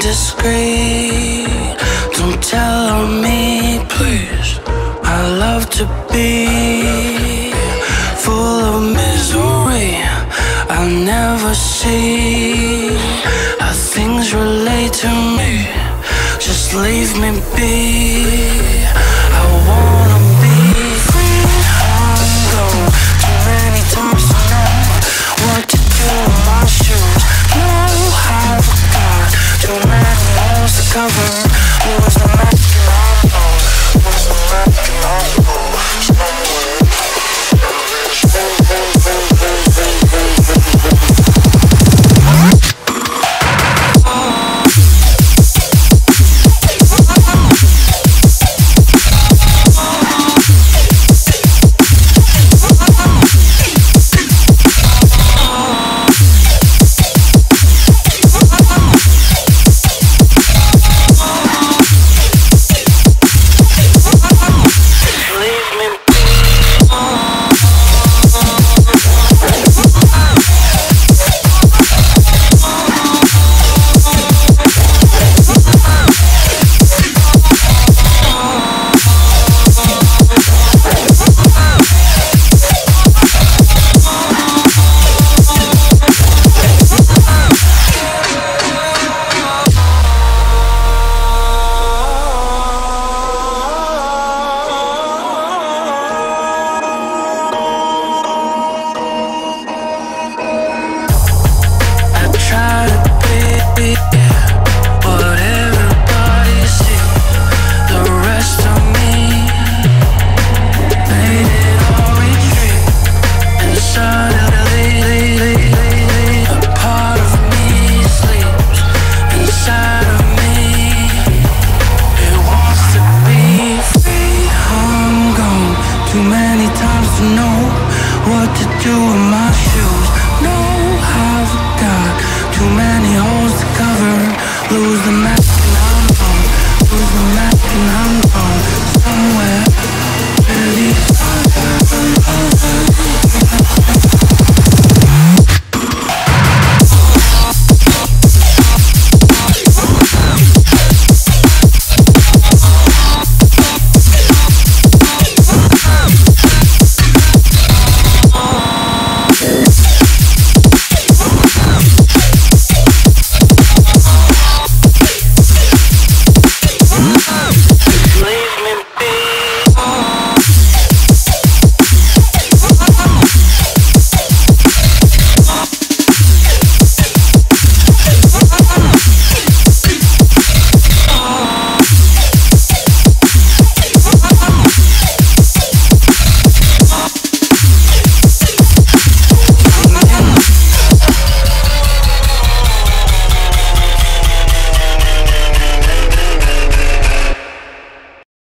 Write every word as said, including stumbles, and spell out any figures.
discreet. Don't tell on me, please. I love to be full of misery. I never see how things relate to me. Just leave me be. I wanna be free. I'm gone too many times to know what to do in my shoes. No, I forgot too many walls to cover